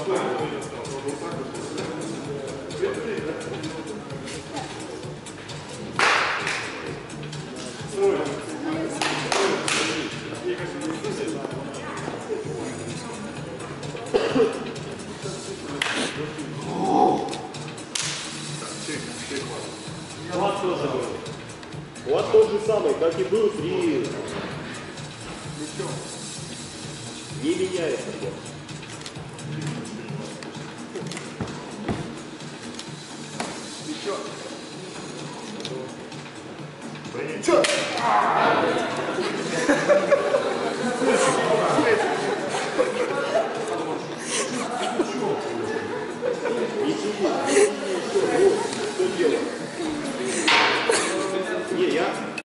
У вас тот же самый, как и был при... Не меняется.